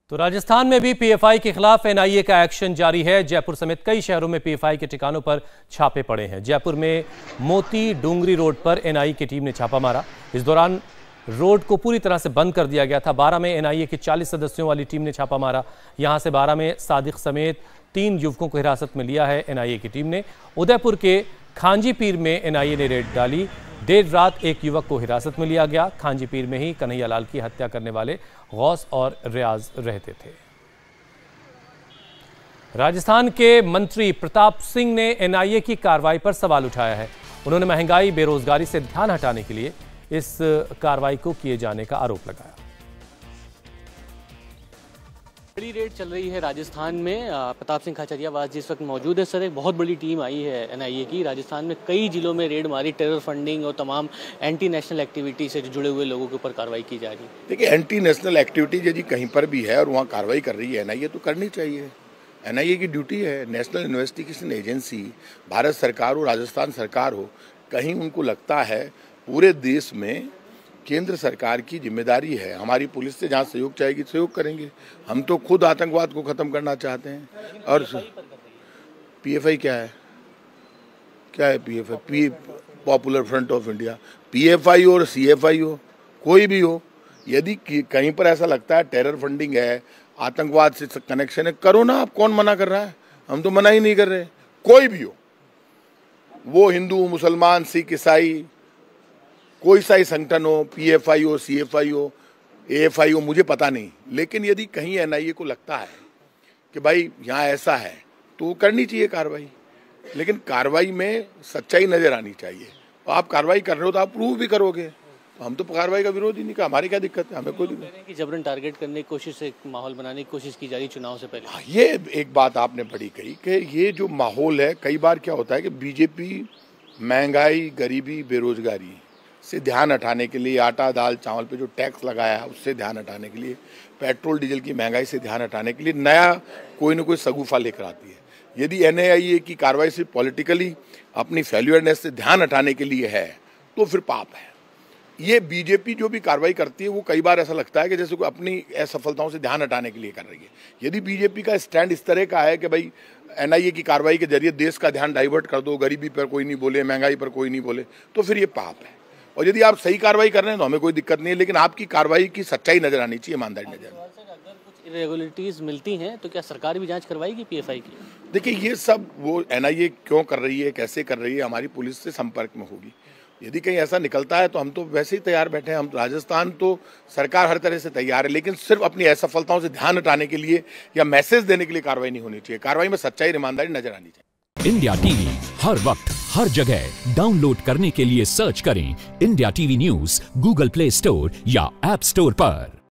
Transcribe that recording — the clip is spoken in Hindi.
तो राजस्थान में भी पीएफआई के खिलाफ एनआईए का एक्शन जारी है। जयपुर समेत कई शहरों में पीएफआई के ठिकानों पर छापे पड़े हैं। जयपुर में मोती डूंगरी रोड पर एनआईए की टीम ने छापा मारा। इस दौरान रोड को पूरी तरह से बंद कर दिया गया था। 12 में एनआईए की 40 सदस्यों वाली टीम ने छापा मारा। यहां से 12 में सादिक समेत 3 युवकों को हिरासत में लिया है एनआईए की टीम ने। उदयपुर के खांजी पीर में एनआईए ने रेड डाली। देर रात एक युवक को हिरासत में लिया गया। खांजी पीर में ही कन्हैया लाल की हत्या करने वाले गौस और रियाज रहते थे। राजस्थान के मंत्री प्रताप सिंह ने एनआईए की कार्रवाई पर सवाल उठाया है। उन्होंने महंगाई बेरोजगारी से ध्यान हटाने के लिए इस कार्रवाई को किए जाने का आरोप लगाया। बड़ी रेड चल रही है राजस्थान में। प्रताप सिंह खाचरियावास जी इस वक्त मौजूद है। सर, एक बहुत बड़ी टीम आई है एनआईए की। राजस्थान में कई जिलों में रेड मारी, टेरर फंडिंग और तमाम एंटी नेशनल एक्टिविटी से जुड़े हुए लोगों के ऊपर कार्रवाई की जा रही है। देखिए, एंटी नेशनल एक्टिविटी यदि कहीं पर भी है और वहाँ कार्रवाई कर रही है एनआईए, तो करनी चाहिए। एनआईए की ड्यूटी है। नेशनल इन्वेस्टिगेशन एजेंसी, भारत सरकार हो, राजस्थान सरकार हो, कहीं उनको लगता है पूरे देश में केंद्र सरकार की जिम्मेदारी है। हमारी पुलिस से जहाँ सहयोग चाहेगी सहयोग करेंगे। हम तो खुद आतंकवाद को खत्म करना चाहते हैं। और पीएफआई क्या है? क्या है PFI? Popular Front of India. PFI हो और सीएफआई हो, कोई भी हो, यदि कहीं पर ऐसा लगता है टेरर फंडिंग है, आतंकवाद से कनेक्शन है, करो ना। आप कौन मना कर रहा है? हम तो मना ही नहीं कर रहे। कोई भी हो, वो हिंदू, मुसलमान, सिख, ईसाई, कोई सा ही संगठन हो, पीएफआई हो, सीएफआई हो, एएफआई हो, मुझे पता नहीं। लेकिन यदि कहीं एनआईए को लगता है कि भाई यहाँ ऐसा है, तो करनी चाहिए कार्रवाई। लेकिन कार्रवाई में सच्चाई नजर आनी चाहिए। तो आप कार्रवाई कर रहे हो तो आप प्रूव भी करोगे। हम तो कार्रवाई का विरोध ही नहीं कर। हमारी क्या दिक्कत है? हमें कोई दिक्कत नहीं। कि जबरन टारगेट करने की कोशिश, एक माहौल बनाने की कोशिश की जा रही चुनाव से पहले। ये एक बात आपने बड़ी कही कि ये जो माहौल है, कई बार क्या होता है कि बीजेपी महंगाई, गरीबी, बेरोजगारी से ध्यान हटाने के लिए, आटा दाल चावल पे जो टैक्स लगाया है उससे ध्यान हटाने के लिए, पेट्रोल डीजल की महंगाई से ध्यान हटाने के लिए नया कोई न कोई सगुफा लेकर आती है। यदि एनआईए की कार्रवाई सिर्फ पॉलिटिकली अपनी फेल्यूरनेस से ध्यान हटाने के लिए है तो फिर पाप है। ये बीजेपी जो भी कार्रवाई करती है वो कई बार ऐसा लगता है कि जैसे कोई अपनी असफलताओं से ध्यान हटाने के लिए कर रही है। यदि बीजेपी का स्टैंड इस तरह का है कि भाई एनआईए की कार्रवाई के जरिए देश का ध्यान डाइवर्ट कर दो, गरीबी पर कोई नहीं बोले, महंगाई पर कोई नहीं बोले, तो फिर ये पाप है। और यदि आप सही कार्रवाई कर रहे हैं तो हमें कोई दिक्कत नहीं है, लेकिन आपकी कार्रवाई की सच्चाई नजर आनी चाहिए, ईमानदारी नजर आनी चाहिए। अगर कुछ इरेगुलरिटीज मिलती हैं तो क्या सरकार भी जांच करवाएगी पीएफआई की? देखिए, ये सब वो एनआईए क्यों कर रही है, कैसे कर रही है, हमारी पुलिस से संपर्क में होगी। यदि कहीं ऐसा निकलता है तो हम तो वैसे ही तैयार बैठे हैं। हम राजस्थान तो सरकार हर तरह से तैयार है, लेकिन सिर्फ अपनी असफलताओं से ध्यान हटाने के लिए या मैसेज देने के लिए कार्रवाई नहीं होनी चाहिए। कार्रवाई में सच्चाई, ईमानदारी नजर आनी चाहिए। इंडिया टीवी हर वक्त हर जगह डाउनलोड करने के लिए सर्च करें India TV news Google Play Store या ऐप स्टोर पर।